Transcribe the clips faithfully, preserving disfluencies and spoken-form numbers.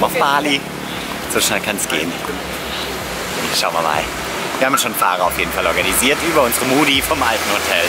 angekommen auf Bali. So schnell kann es gehen. Schauen wir mal. Wir haben schon Fahrer auf jeden Fall organisiert über unsere Moody vom alten Hotel.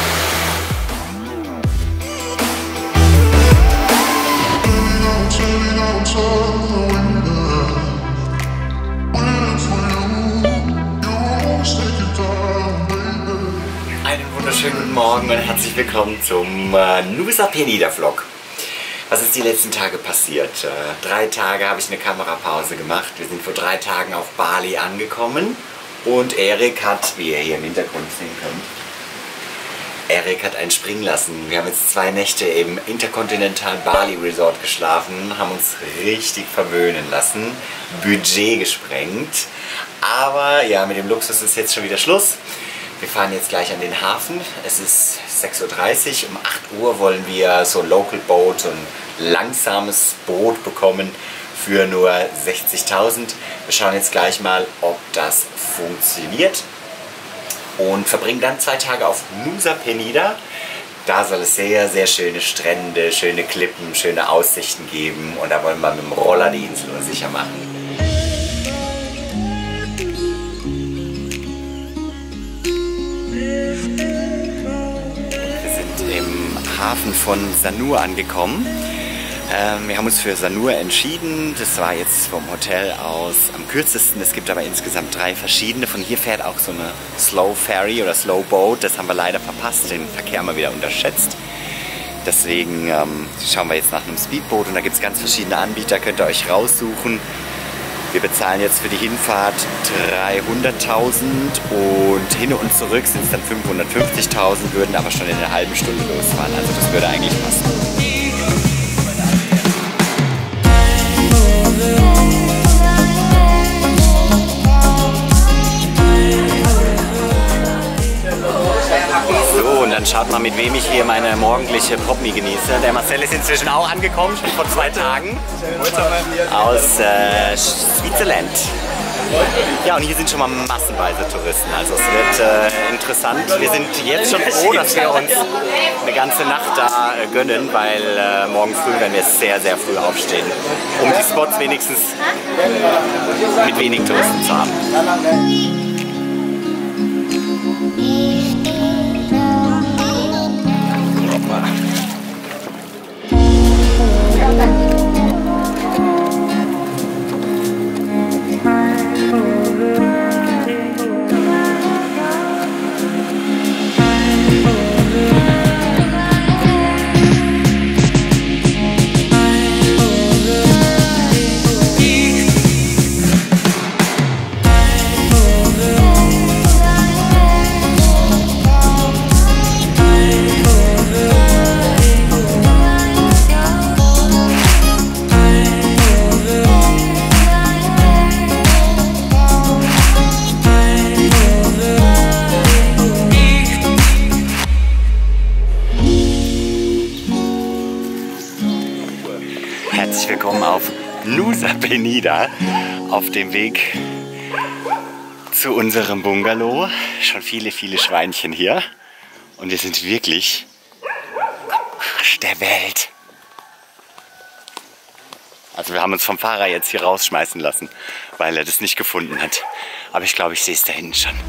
Einen wunderschönen guten Morgen und herzlich willkommen zum äh, Nusa Penida Vlog. Was ist die letzten Tage passiert? Äh, drei Tage habe ich eine Kamerapause gemacht. Wir sind vor drei Tagen auf Bali angekommen und Erik hat, wie ihr hier im Hintergrund sehen könnt, Erik hat einen springen lassen. Wir haben jetzt zwei Nächte im Intercontinental Bali Resort geschlafen, haben uns richtig verwöhnen lassen, Budget gesprengt. Aber ja, mit dem Luxus ist jetzt schon wieder Schluss. Wir fahren jetzt gleich an den Hafen. Es ist sechs Uhr dreißig. Um acht Uhr wollen wir so ein Local Boat, so ein langsames Boot bekommen für nur sechzigtausend. Wir schauen jetzt gleich mal, ob das funktioniert. Und verbringen dann zwei Tage auf Nusa Penida. Da soll es sehr, sehr schöne Strände, schöne Klippen, schöne Aussichten geben. Und da wollen wir mit dem Roller die Insel unsicher machen. Hafen von Sanur angekommen. Ähm, wir haben uns für Sanur entschieden. Das war jetzt vom Hotel aus am kürzesten. Es gibt aber insgesamt drei verschiedene. Von hier fährt auch so eine Slow Ferry oder Slow Boat. Das haben wir leider verpasst, den Verkehr mal wieder unterschätzt. Deswegen ähm, schauen wir jetzt nach einem Speedboot und da gibt es ganz verschiedene Anbieter, könnt ihr euch raussuchen. Wir bezahlen jetzt für die Hinfahrt dreihunderttausend und hin und zurück sind es dann fünfhundertfünfzigtausend, würden aber schon in einer halben Stunde losfahren. Also das würde eigentlich passen. So, und dann schaut mal, mit wem ich hier meine morgendliche Popmi genieße. Der Marcel ist inzwischen auch angekommen, schon vor zwei Tagen. Aus äh, Switzerland. Ja, und hier sind schon mal massenweise Touristen, also es wird äh, interessant. Wir sind jetzt schon froh, dass wir uns eine ganze Nacht da äh, gönnen, weil äh, morgen früh werden wir sehr, sehr früh aufstehen, um die Spots wenigstens mit wenig Touristen zu haben. Herzlich willkommen auf Nusa Penida, auf dem Weg zu unserem Bungalow. Schon viele, viele Schweinchen hier. Und wir sind wirklich am Arsch der Welt. Also wir haben uns vom Fahrer jetzt hier rausschmeißen lassen, weil er das nicht gefunden hat. Aber ich glaube, ich sehe es da hinten schon.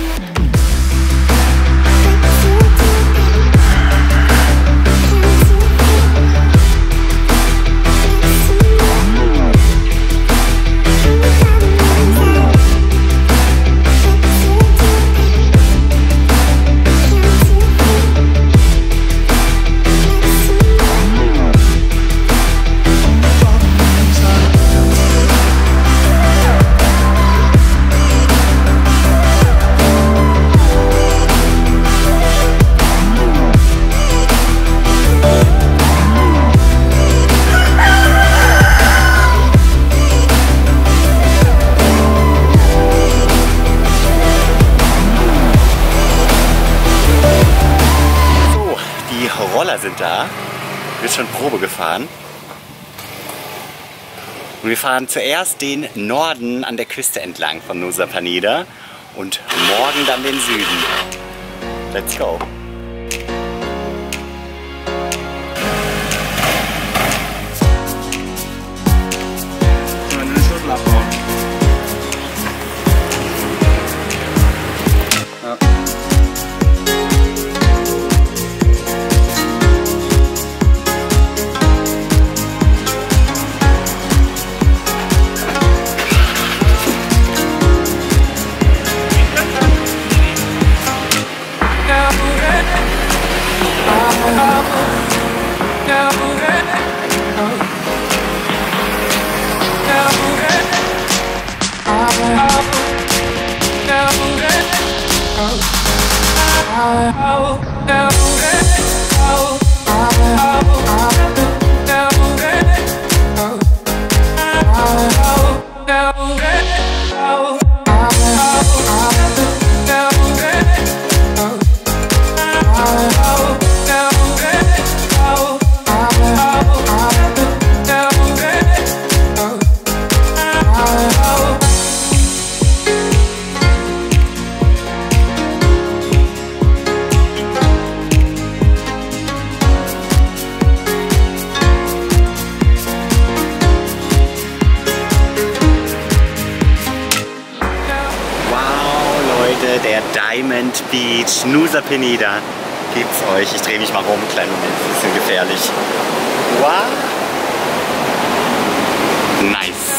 Roller sind da, wird schon Probe gefahren. Und wir fahren zuerst den Norden an der Küste entlang von Nusa Penida und morgen dann den Süden. Let's go! Der Diamond Beach, Nusa Penida, gibt's euch. Ich drehe mich mal rum, kleinen Moment, ein bisschen gefährlich. Wow! Nice!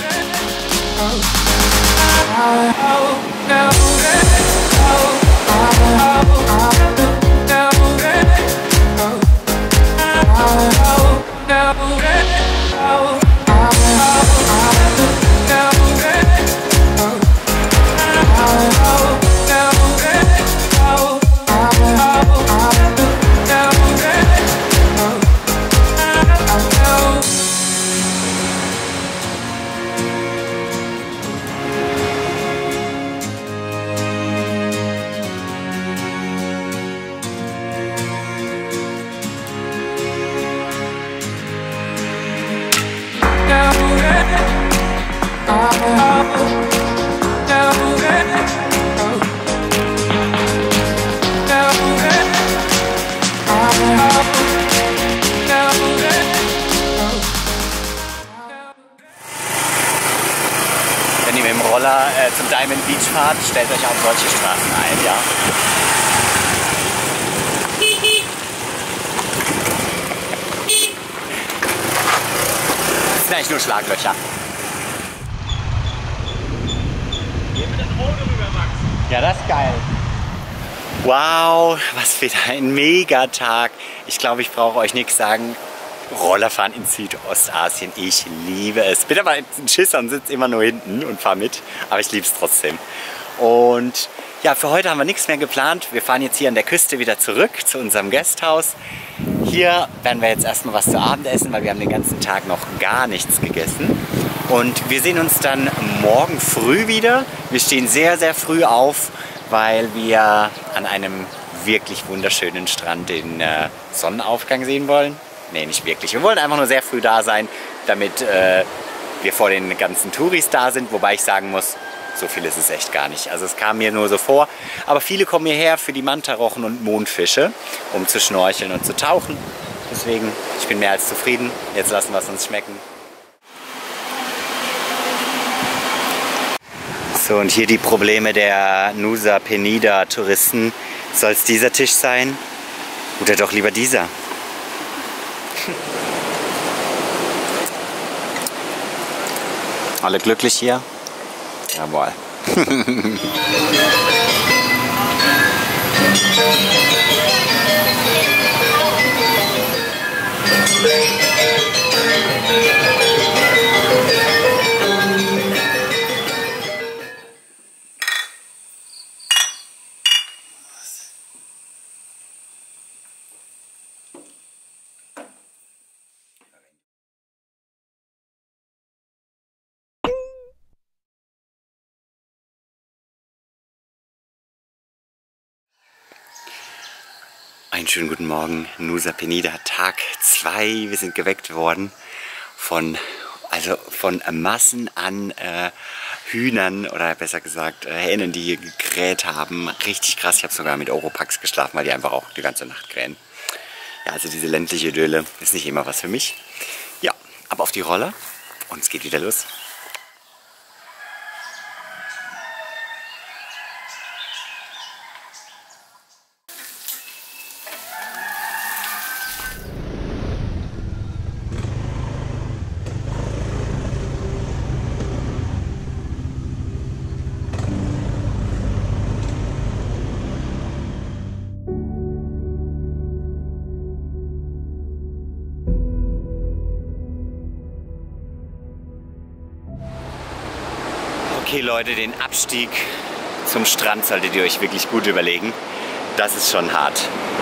Wenn ihr mit dem Roller äh, zum Diamond Beach fahrt, stellt euch auf solche Straßen ein, ja. Das sind eigentlich nur Schlaglöcher. Hier mit dem Auto rüber, Max. Ja, das ist geil. Wow, was für ein Megatag. Ich glaube, ich brauche euch nichts sagen. Rollerfahren in Südostasien, ich liebe es. Bin aber ein Schisser und sitze immer nur hinten und fahre mit, aber ich liebe es trotzdem. Und ja, für heute haben wir nichts mehr geplant. Wir fahren jetzt hier an der Küste wieder zurück zu unserem Gasthaus. Hier werden wir jetzt erstmal was zu Abend essen, weil wir haben den ganzen Tag noch gar nichts gegessen. Und wir sehen uns dann morgen früh wieder. Wir stehen sehr, sehr früh auf, weil wir an einem wirklich wunderschönen Strand den äh, Sonnenaufgang sehen wollen. Nee, nicht wirklich. Wir wollen einfach nur sehr früh da sein, damit äh, wir vor den ganzen Touris da sind. Wobei ich sagen muss, so viel ist es echt gar nicht. Also es kam mir nur so vor. Aber viele kommen hierher für die Mantarochen und Mondfische, um zu schnorcheln und zu tauchen. Deswegen, ich bin mehr als zufrieden. Jetzt lassen wir es uns schmecken. So, und hier die Probleme der Nusa Penida Touristen. Soll es dieser Tisch sein? Oder doch lieber dieser? Alle glücklich hier? Jawohl. Einen schönen guten Morgen, Nusa Penida, Tag zwei. Wir sind geweckt worden von, also von Massen an äh, Hühnern oder besser gesagt äh, Hähnen, die hier gekräht haben. Richtig krass, ich habe sogar mit Oropax geschlafen, weil die einfach auch die ganze Nacht krähen. Ja, also diese ländliche Idylle ist nicht immer was für mich. Ja, ab auf die Roller und es geht wieder los. Okay Leute, den Abstieg zum Strand solltet ihr euch wirklich gut überlegen. Das ist schon hart.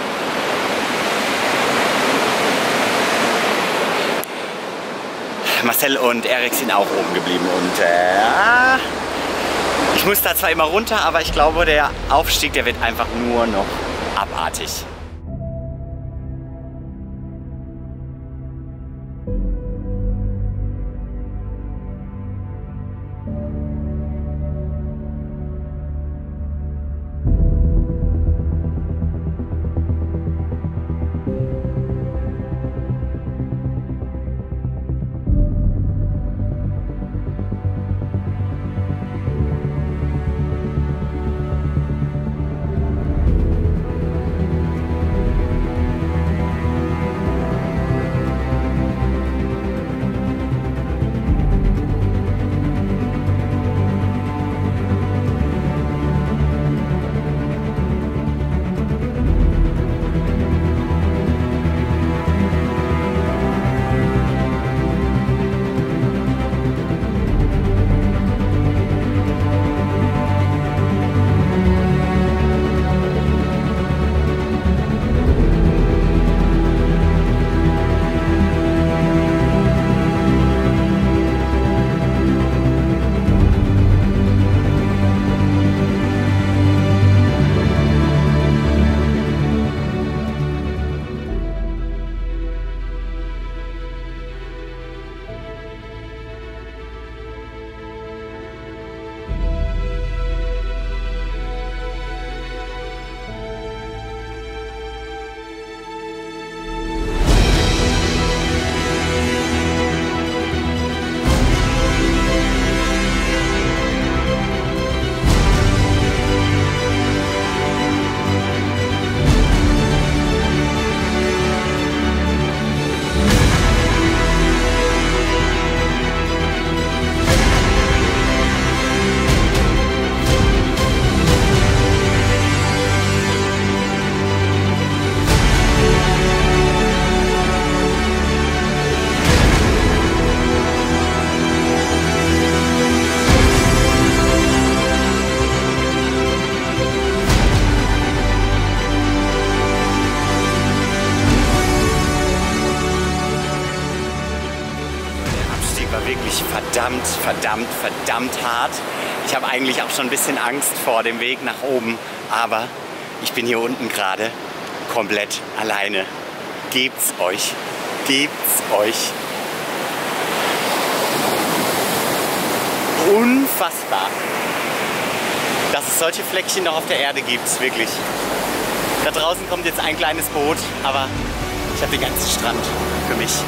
Marcel und Erik sind auch oben geblieben und äh, ich muss da zwar immer runter, aber ich glaube, der Aufstieg, der wird einfach nur noch abartig. Verdammt, verdammt, verdammt hart. Ich habe eigentlich auch schon ein bisschen Angst vor dem Weg nach oben, aber ich bin hier unten gerade komplett alleine. Gebt's euch, gebt's euch. Unfassbar, dass es solche Fleckchen noch auf der Erde gibt, wirklich. Da draußen kommt jetzt ein kleines Boot, aber ich habe den ganzen Strand für mich.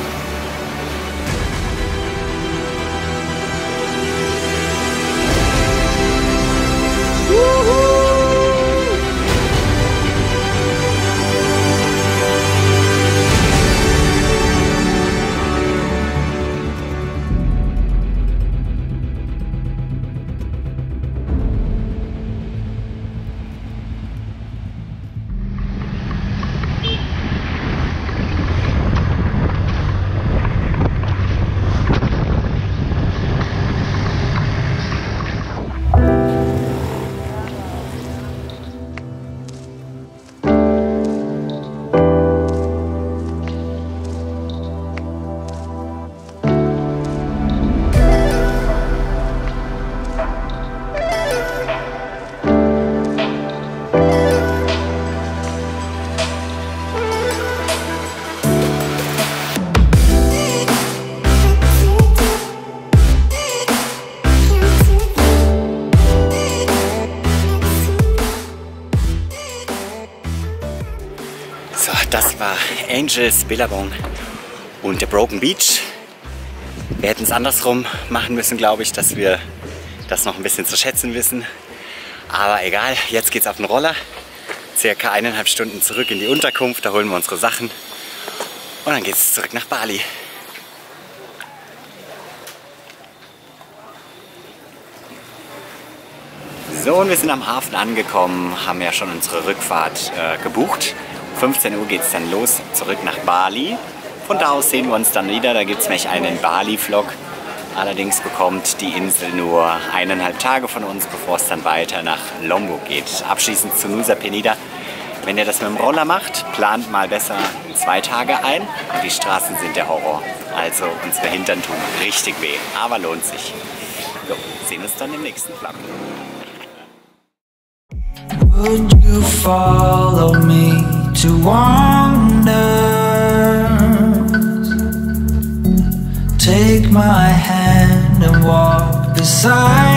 Das war Angels, Billabong und der Broken Beach. Wir hätten es andersrum machen müssen, glaube ich, dass wir das noch ein bisschen zu schätzen wissen. Aber egal, jetzt geht's auf den Roller. Circa eineinhalb Stunden zurück in die Unterkunft, da holen wir unsere Sachen und dann geht's zurück nach Bali. So, und wir sind am Hafen angekommen, haben ja schon unsere Rückfahrt äh, gebucht. fünfzehn Uhr geht es dann los, zurück nach Bali. Von da aus sehen wir uns dann wieder, da gibt es nämlich einen Bali-Vlog. Allerdings bekommt die Insel nur eineinhalb Tage von uns, bevor es dann weiter nach Lombok geht. Abschließend zu Nusa Penida. Wenn ihr das mit dem Roller macht, plant mal besser zwei Tage ein. Und die Straßen sind der Horror. Also unsere Hintern tun richtig weh, aber lohnt sich. So, sehen uns dann im nächsten Vlog. Would you follow me to wander? Take my hand and walk beside